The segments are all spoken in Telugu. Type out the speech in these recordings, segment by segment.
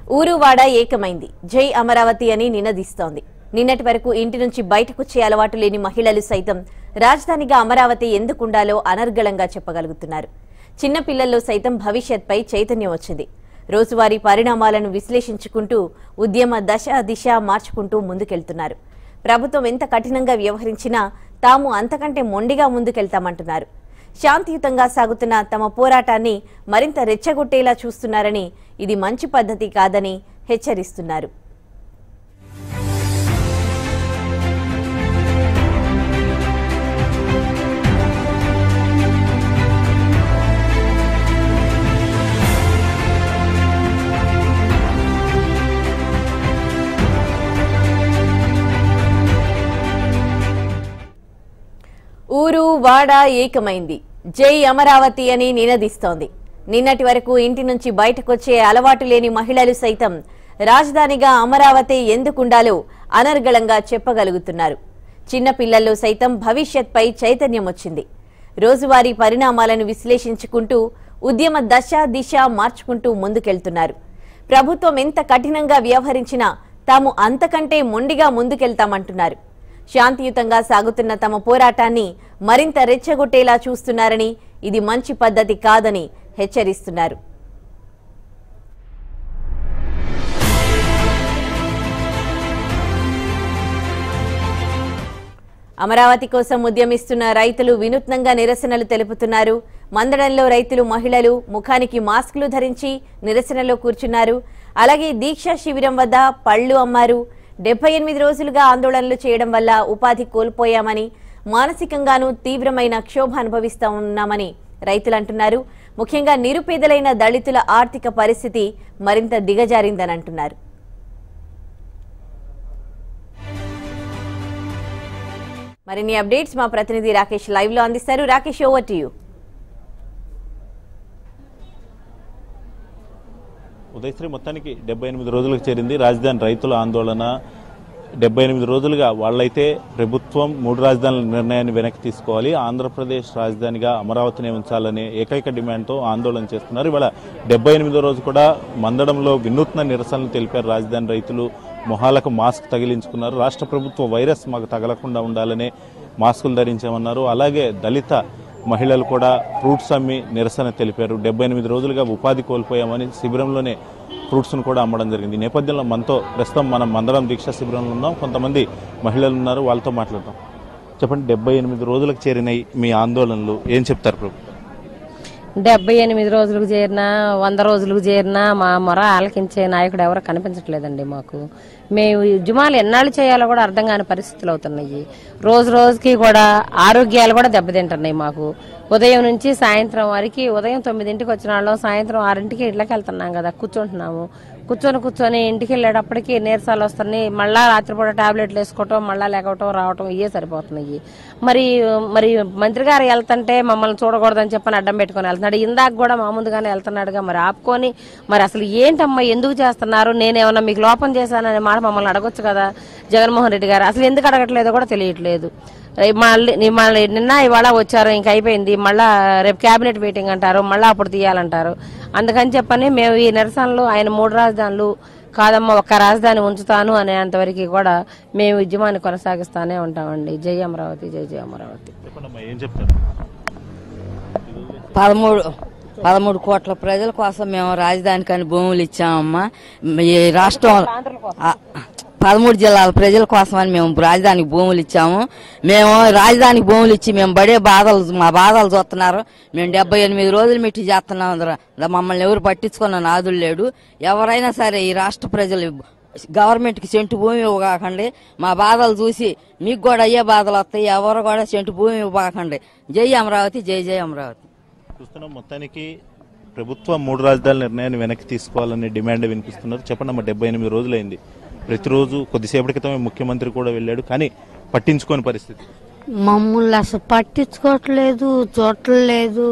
ఊరువాడ ఏకమైంది. జై అమరావతి అని నినదిస్తోంది. నిన్నటి వరకు ఇంటి నుంచి బయటకొచ్చే అలవాటు లేని మహిళలు సైతం రాజధానిగా అమరావతి ఎందుకుండాలో అనర్గళంగా చెప్పగలుగుతున్నారు. చిన్న పిల్లల్లో సైతం భవిష్యత్పై చైతన్యం వచ్చింది. రోజువారీ పరిణామాలను విశ్లేషించుకుంటూ ఉద్యమ దశ దిశ మార్చుకుంటూ ముందుకెళ్తున్నారు. ప్రభుత్వం ఎంత కఠినంగా వ్యవహరించినా తాము అంతకంటే మొండిగా ముందుకెళ్తామంటున్నారు. శాంతియుతంగా సాగుతున్న తమ పోరాటాన్ని మరింత రెచ్చగొట్టేలా చూస్తున్నారని, ఇది మంచి పద్ధతి కాదని హెచ్చరిస్తున్నారు. ఊరు వాడ ఏకమైంది. జై అమరావతి అని నినదిస్తోంది. నిన్నటి వరకు ఇంటి నుంచి బయటకొచ్చే అలవాటు లేని మహిళలు సైతం రాజధానిగా అమరావతి ఎందుకుండాలో అనర్గళంగా చెప్పగలుగుతున్నారు. చిన్న పిల్లల్లో సైతం భవిష్యత్పై చైతన్యం వచ్చింది. రోజువారీ పరిణామాలను విశ్లేషించుకుంటూ ఉద్యమ దశ దిశ మార్చుకుంటూ ముందుకెళ్తున్నారు. ప్రభుత్వం ఎంత కఠినంగా వ్యవహరించినా తాము అంతకంటే మొండిగా ముందుకెళ్తామంటున్నారు. శాంతియుతంగా సాగుతున్న తమ పోరాటాన్ని మరింత రెచ్చగొట్టేలా చూస్తున్నారని, ఇది మంచి పద్ధతి కాదని హెచ్చరిస్తున్నారు. అమరావతి కోసం ఉద్యమిస్తున్న రైతులు వినూత్నంగా నిరసనలు తెలుపుతున్నారు. మందడంలో రైతులు మహిళలు ముఖానికి మాస్కులు ధరించి నిరసనలో కూర్చున్నారు. అలాగే దీక్షా శిబిరం వద్ద పళ్లు అమ్మారు. 78 రోజులుగా ఆందోళనలు చేయడం వల్ల ఉపాధి కోల్పోయామని, మానసికంగానూ తీవ్రమైన క్షోభ అనుభవిస్తా ఉన్నామని రైతులు అంటున్నారు. ముఖ్యంగా నిరుపేదలైన దళితుల ఆర్థిక పరిస్థితి మరింత దిగజారిందని అంటున్నారు. మరిన్ని అప్డేట్స్ మా ప్రతినిధి రాకేష్ లైవ్ లో అందిస్తారు. Rakesh, over to you. Udayashri మొత్తానికి 78 రోజులకు చేరింది రాజధాని రైతుల ఆందోళన. 78 రోజులుగా వాళ్ళైతే ప్రభుత్వం 3 రాజధానుల నిర్ణయాన్ని వెనక్కి తీసుకోవాలి, ఆంధ్రప్రదేశ్ రాజధానిగా అమరావతిని ఉంచాలనే ఏకైక డిమాండ్తో ఆందోళన చేస్తున్నారు. ఇవాళ 78వ రోజు కూడా మందడంలో వినూత్న నిరసనలు తెలిపారు రాజధాని రైతులు. మొహాలకు మాస్క్ తగిలించుకున్నారు. రాష్ట్ర ప్రభుత్వ వైరస్ మాకు తగలకుండా ఉండాలనే మాస్కులు ధరించామన్నారు. అలాగే దళిత మహిళలు కూడా ఫ్రూట్స్ అమ్మి నిరసన తెలిపారు. 78 రోజులుగా ఉపాధి కోల్పోయామని శిబిరంలోనే ఫ్రూట్స్ను కూడా అమ్మడం జరిగింది. ఈ నేపథ్యంలో మనతో ప్రస్తుతం మనం మందడం దీక్షా శిబిరంలో ఉన్నాం. కొంతమంది మహిళలు ఉన్నారు, వాళ్ళతో మాట్లాడతాం. చెప్పండి, 78 రోజులకు చేరిన మీ ఆందోళనలు ఏం చెప్తారు ప్రభుత్వం? 78 రోజులకు చేరినా 100 రోజులకు చేరినా మా మొర ఆలకించే నాయకుడు ఎవరు కనిపించట్లేదండి మాకు. మేము ఉద్యమాలు ఎన్నాళ్ళు చేయాలో కూడా అర్థం కాని పరిస్థితులు అవుతున్నాయి. రోజు రోజుకి కూడా ఆరోగ్యాలు కూడా దెబ్బతింటున్నాయి మాకు. ఉదయం నుంచి సాయంత్రం వరకు, ఉదయం 9ంటికి వచ్చిన వాళ్ళం సాయంత్రం 6ంటికి ఇళ్ళకి వెళ్తున్నాం కదా, కూర్చుంటున్నాము. కూర్చొని ఇంటికి వెళ్ళేటప్పటికి నీరసాలు వస్తున్నాయి. మళ్ళా రాత్రిపూట టాబ్లెట్లు వేసుకోవటం, మళ్ళా లేకపోవటం రావటం ఇవే సరిపోతున్నాయి. మరి మంత్రి గారు వెళ్తుంటే మమ్మల్ని చూడకూడదని చెప్పని అడ్డం పెట్టుకుని వెళ్తున్నాడు. ఇందాక కూడా మా ముందుగానే వెళ్తున్నాడుగా, మరి ఆపుకొని మరి అసలు ఏంటమ్మా ఎందుకు చేస్తున్నారు, నేనేమన్నా మీకు లోపం చేశాననే మాట మమ్మల్ని అడగొచ్చు కదా జగన్మోహన్ రెడ్డి గారు. అసలు ఎందుకు అడగట్లేదో కూడా తెలియట్లేదు. మళ్ళీ నిన్న ఇవాళ వచ్చారు, ఇంక అయిపోయింది. మళ్ళా రేపు కేబినెట్ మీటింగ్ అంటారు, మళ్ళీ అప్పుడు తీయాలంటారు. అందుకని చెప్పని మేము ఈ నిరసనలు ఆయన 3 రాజధానులు కాదమ్మా ఒక్క రాజధాని ఉంచుతాను అనేంతవరకు కూడా మేము ఉద్యమాన్ని కొనసాగిస్తానే ఉంటామండి. జై అమరావతి, జై జై అమరావతి. 13 కోట్ల ప్రజల కోసం మేము రాజధానికని భూములు ఇచ్చామమ్మా. ఈ రాష్ట్రం 13 జిల్లాల ప్రజల కోసమని మేము రాజధానికి భూములు ఇచ్చాము. మేము రాజధానికి భూములు ఇచ్చి మేము పడే మా బాధలు చూస్తున్నారు. మేము 78 రోజులు మెట్టి చేస్తున్నాం. మమ్మల్ని ఎవరు పట్టించుకున్న నాదులు లేడు. ఎవరైనా సరే ఈ రాష్ట్ర ప్రజలు గవర్నమెంట్కి సెంటు భూమి ఇవ్వకండి. మా బాధలు చూసి మీకు కూడా అయ్యే బాధలు వస్తాయి. ఎవరు కూడా సెంటు భూమి ఇవ్వకండి. జై అమరావతి, జై జై అమరావతి. చూస్తున్నాం మొత్తానికి ప్రభుత్వం 3 రాజధానుల నిర్ణయాన్ని వెనక్కి తీసుకోవాలనే డిమాండ్ వినిపిస్తున్నారు. చెప్పండి అమ్మా, 78 రోజులైంది. ప్రతిరోజు కొద్దిసేపటి క్రితమే ముఖ్యమంత్రి కూడా వెళ్ళాడు, కానీ పట్టించుకోని పరిస్థితి. మమ్మల్ని అసలు పట్టించుకోవట్లేదు, చూడలేదు.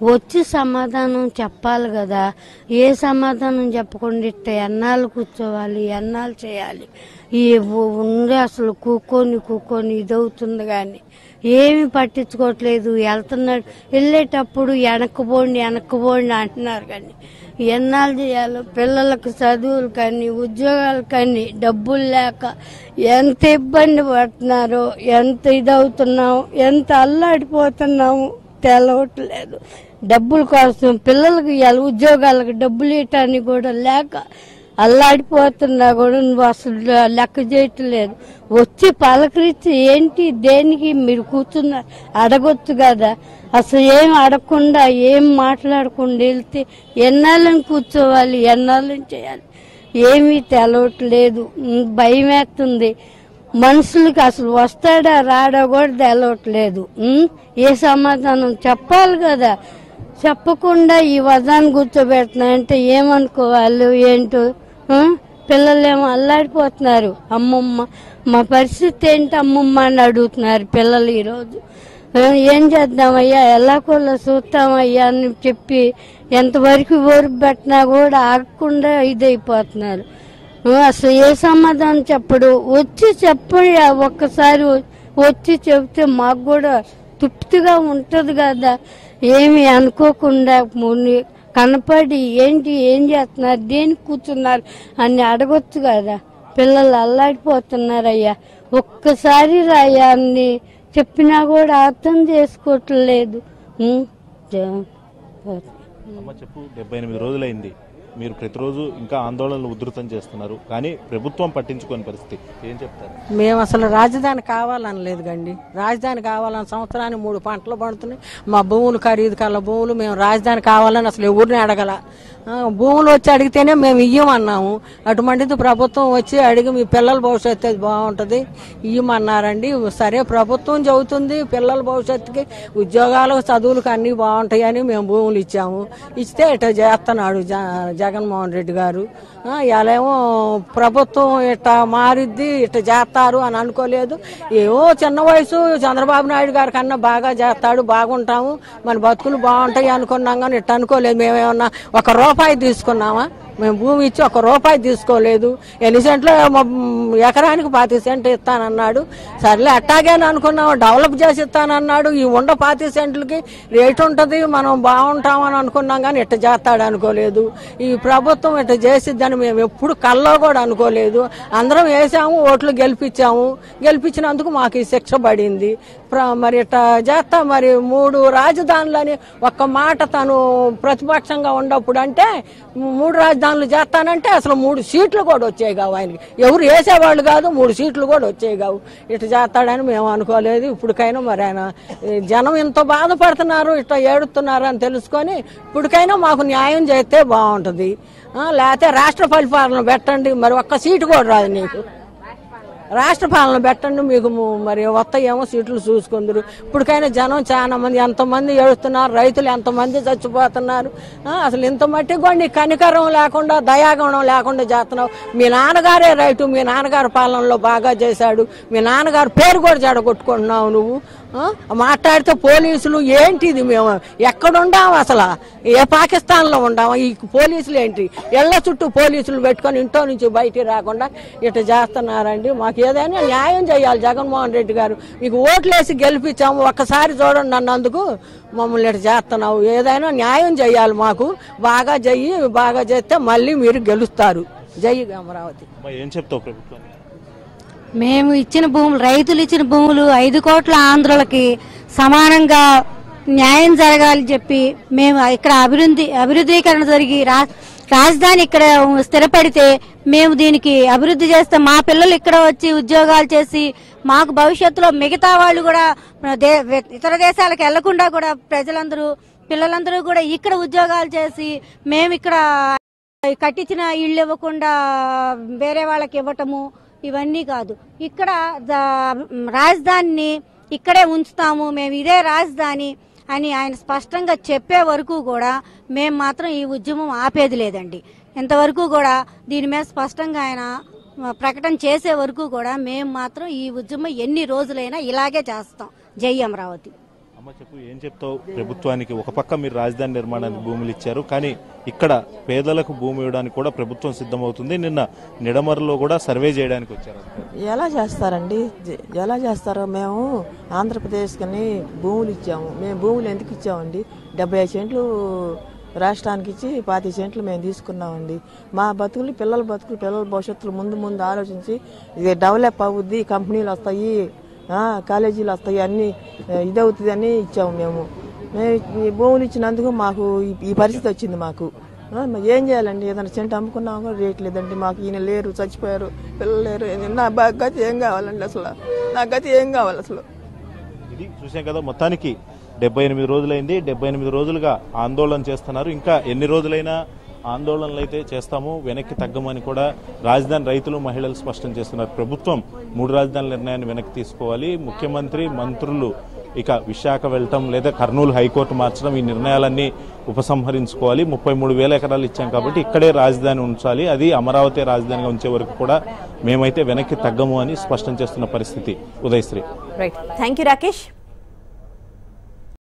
వచ్చి సమాధానం చెప్పాలి కదా. ఏ సమాధానం చెప్పకుండా ఇట్ట ఎన్నాళ్ళు కూర్చోవాలి, ఎన్నాళ్ళు చేయాలి. ఈ ఉండే అసలు కూకొని ఇదవుతుంది కానీ ఏమి పట్టించుకోవట్లేదు. వెళ్తున్నాడు, వెళ్ళేటప్పుడు వెనక్కిపోండి అంటున్నారు కానీ ఎన్నాళ్ళు చేయాలో. పిల్లలకు చదువులు కానీ ఉద్యోగాలు కానీ డబ్బులు లేక ఎంత ఇబ్బంది పడుతున్నారో, ఎంత ఇదవుతున్నాము, ఎంత అల్లాడిపోతున్నాము తెలవట్లేదు. డబ్బుల కోసం పిల్లలకి ఉద్యోగాలకు డబ్బులు ఇవ్వటానికి కూడా లేక అల్లాడిపోతున్నా కూడా నువ్వు అసలు లెక్క చేయట్లేదు. వచ్చి పలకరించి ఏంటి దేనికి మీరు కూర్చున్నారు అడగొచ్చు కదా. అసలు ఏం అడగకుండా ఏం మాట్లాడకుండా వెళ్తే ఎన్నాళ్ళని కూర్చోవాలి, ఎన్నాళ్ళని చేయాలి ఏమీ తెలవట్లేదు. భయం వేస్తుంది మనుషులకి. అసలు వస్తాడా రాడా కూడా తెలవట్లేదు. ఏ సమాధానం చెప్పాలి కదా. చెప్పకుండా ఈ వదాన్ని కూర్చోబెడుతున్నాయంటే ఏమనుకోవాలి ఏంటో. పిల్లలేమో అల్లాడిపోతున్నారు. అమ్మమ్మ మా పరిస్థితి ఏంటి అమ్మమ్మ అని అడుగుతున్నారు పిల్లలు. ఈరోజు ఏం చేద్దామయ్యా, ఎలాగోలా చూస్తామయ్యా అని చెప్పి ఎంతవరకు ఓరికి పెట్టినా కూడా ఆగకుండా ఇదైపోతున్నారు. అసలు ఏ సమాధానం చెప్పడు. వచ్చి చెప్పండి, ఒక్కసారి వచ్చి చెబితే మాకు కూడా తృప్తిగా ఉంటుంది కదా. ఏమి అనుకోకుండా కనపడి ఏంటి ఏం చేస్తున్నారు, దేనికి కూర్చున్నారు అని అడగొచ్చు కదా. పిల్లలు అల్లాడిపోతున్నారయ్యా. ఒక్కసారి రాయ్యా అని చెప్పినా కూడా అర్థం చేసుకోవట్లేదు. చెప్పు 78 రోజులైంది, మీరు ప్రతిరోజు ఇంకా ఆందోళనలు ఉధృతం చేస్తున్నారు, కానీ ప్రభుత్వం పట్టించుకోని పరిస్థితి, ఏం చెప్తారు? మేము అసలు రాజధాని కావాలని లేదు కండి. రాజధాని కావాలని సంవత్సరానికి 3 పంటలు పండుతున్నాయి. మా భూములు ఖరీదు కల భూములు. మేము రాజధాని కావాలని అసలు ఎవరిని అడగల. భూములు వచ్చి అడిగితేనే మేము ఇయ్యమన్నాము. అటువంటిది ప్రభుత్వం వచ్చి అడిగి మీ పిల్లల భవిష్యత్తు బాగుంటుంది ఇయ్యమన్నారండి. సరే ప్రభుత్వం చెబుతుంది పిల్లల భవిష్యత్తుకి ఉద్యోగాలు చదువులకు అన్నీ బాగుంటాయని మేము భూములు ఇచ్చాము. ఇస్తే ఇట్లా చేస్తున్నాడు జగన్మోహన్ రెడ్డి గారు. ఇలామో ప్రభుత్వం ఇట్లా మారిద్ది ఇట్లా చేస్తారు అని అనుకోలేదు. ఏవో చిన్న వయసు చంద్రబాబు నాయుడు గారి కన్నా బాగా చేస్తాడు, బాగుంటాము, మన బతుకులు బాగుంటాయి అనుకున్నాం కానీ ఇట్లా అనుకోలేదు. మేమేమన్నా 1 రూపాయి తీసుకున్నామా? మేము భూమి ఇచ్చి 1 రూపాయి తీసుకోలేదు. ఎన్ని సెంట్లు ఎకరానికి 25 సెంట్లు ఇస్తానన్నాడు. సర్లే అట్టాగేని అనుకున్నాము. డెవలప్ చేసి ఇస్తానన్నాడు. ఈ 25 సెంట్లకి రేటు ఉంటుంది, మనం బాగుంటామని అనుకున్నాం కానీ ఇట్ట చేస్తాడు అనుకోలేదు. ఈ ప్రభుత్వం ఇట్ట చేసిద్దని మేము ఎప్పుడు కల్లో కూడా అనుకోలేదు. అందరం వేసాము, ఓట్లు గెలిపించాము. గెలిపించినందుకు మాకు ఈ శిక్ష పడింది. మరి ఇట్లా చేస్తా మరి 3 రాజధానులని ఒక్క మాట తను ప్రతిపక్షంగా ఉన్నప్పుడు అంటే 3 రాజధానులు చేస్తానంటే అసలు 3 సీట్లు కూడా వచ్చాయి కావు ఆయనకి. ఎవరు వేసేవాళ్ళు కాదు, 3 సీట్లు కూడా వచ్చాయి కావు. ఇట్లా చేస్తాడని మేము అనుకోలేదు. ఇప్పటికైనా మరి ఆయన జనం ఎంతో బాధపడుతున్నారు, ఇట్లా ఏడుతున్నారు అని తెలుసుకొని ఇప్పటికైనా మాకు న్యాయం చేస్తే బాగుంటుంది. లేకపోతే రాష్ట్ర పరిపాలన పెట్టండి, మరి 1 సీటు కూడా రాదు నీకు. రాష్ట్ర పాలన పెట్టండి, మీకు మరి వస్తాయేమో సీట్లు చూసుకుందరు. ఇప్పటికైనా జనం చాలా మంది ఎంతమంది ఏడుస్తున్నారు, రైతులు ఎంతమంది చచ్చిపోతున్నారు. అసలు ఇంత మట్టి కూడా నీ కనికరం లేకుండా దయాగుణం లేకుండా చేస్తున్నావు. మీ నాన్నగారే రైతు, మీ నాన్నగారు పాలనలో బాగా చేశాడు, మీ నాన్నగారు పేరు కూడా జడగొట్టుకుంటున్నావు నువ్వు. మాట్లాడితే పోలీసులు ఏంటిది, మేము ఎక్కడుండాము అసలు? ఏ పాకిస్తాన్లో ఉండాము? ఈ పోలీసులు ఏంటి? ఇళ్ల చుట్టూ పోలీసులు పెట్టుకొని ఇంట్లో నుంచి బయటికి రాకుండా ఇట్లా చేస్తున్నారండి. మాకు ఏదైనా న్యాయం చేయాలి జగన్మోహన్ రెడ్డి గారు. మీకు ఓట్లేసి గెలిపించాము, ఒక్కసారి చూడండి అన్నందుకు మమ్మల్ని ఇట్లా చేస్తున్నావు. ఏదైనా న్యాయం చేయాలి మాకు. బాగా చేస్తే మళ్ళీ మీరు గెలుస్తారు. జై అమరావతి. ఏం చెప్తావు ప్రభుత్వానికి? మేము ఇచ్చిన భూములు, రైతులు ఇచ్చిన భూములు 5 కోట్ల ఆంధ్రులకి సమానంగా న్యాయం జరగాలి చెప్పి మేము ఇక్కడ అభివృద్ధీకరణ జరిగి రాజధాని ఇక్కడ స్థిరపడితే మేము దీనికి అభివృద్ధి చేస్తే మా పిల్లలు ఇక్కడ వచ్చి ఉద్యోగాలు చేసి మాకు భవిష్యత్తులో మిగతా వాళ్ళు కూడా ఇతర దేశాలకు వెళ్లకుండా కూడా పిల్లలందరూ కూడా ఇక్కడ ఉద్యోగాలు చేసి మేము ఇక్కడ కట్టించిన ఇళ్ళు ఇవ్వకుండా వేరే వాళ్ళకి ఇవ్వటము ఇవన్నీ కాదు. ఇక్కడ రాజధానిని ఇక్కడే ఉంచుతాము, మేము ఇదే రాజధాని అని ఆయన స్పష్టంగా చెప్పే వరకు కూడా మేము మాత్రం ఈ ఉద్యమం ఆపేది లేదండి. ఇంతవరకు కూడా దీని మీద స్పష్టంగా ఆయన ప్రకటన చేసే వరకు కూడా మేము మాత్రం ఈ ఉద్యమం ఎన్ని రోజులైనా ఇలాగే చేస్తాం. జై అమరావతి. అమ్మ చెప్పు, ఏం చెప్తావు ప్రభుత్వానికి? ఒక పక్క మీరు రాజధాని నిర్మాణానికి భూములు ఇచ్చారు, కానీ ఇక్కడ పేదలకు భూమి ఇవ్వడానికి కూడా ప్రభుత్వం సిద్ధమవుతుంది. నిన్న నిడమర్లో కూడా సర్వే చేయడానికి వచ్చారు. ఎలా చేస్తారండి? ఎలా చేస్తారో? మేము ఆంధ్రప్రదేశ్కి భూములు ఇచ్చాము. మేము భూములు ఎందుకు ఇచ్చామండి? 75 సెంట్లు రాష్ట్రానికి ఇచ్చి 25 సెంట్లు మేము తీసుకున్నామండి. మా బతుకులు పిల్లల భవిష్యత్తులు ముందు ఆలోచించి ఇది డెవలప్ అవుద్ది, కంపెనీలు వస్తాయి, కాలేజీలు వస్తాయి, అన్నీ ఇదవుతుంది అని ఇచ్చాము. మేము ఈ భూములు ఇచ్చినందుకు మాకు ఈ పరిస్థితి వచ్చింది. మాకు ఏం చేయాలండి? ఏదైనా సెంట్ అమ్ముకున్నాము కూడా రేట్ లేదండి. మాకు ఈయన లేరు, చచ్చిపోయారు, పిల్లలు లేరు. నా గతి ఏం కావాలండి? అసలు నా గతి ఏం కావాలి? అసలు ఇది చూసాం కదా, మొత్తానికి 78 రోజులైంది. 78 రోజులుగా ఆందోళన చేస్తున్నారు. ఇంకా ఎన్ని రోజులైనా ఆందోళనలు అయితే చేస్తాము, వెనక్కి తగ్గమని కూడా రాజధాని రైతులు, మహిళలు స్పష్టం చేస్తున్నారు. ప్రభుత్వం 3 రాజధానుల నిర్ణయాన్ని వెనక్కి తీసుకోవాలి. ముఖ్యమంత్రి, మంత్రులు ఇక విశాఖ వెళ్ళటం లేదా కర్నూలు హైకోర్టు మార్చడం, ఈ నిర్ణయాలన్నీ ఉపసంహరించుకోవాలి. 33,000 ఎకరాలు ఇచ్చాం కాబట్టి ఇక్కడే రాజధాని ఉంచాలి, అది అమరావతి రాజధానిగా ఉంచే వరకు కూడా మేమైతే వెనక్కి తగ్గము అని స్పష్టం చేస్తున్న పరిస్థితి. Udayashri. Right, thank you Rakesh.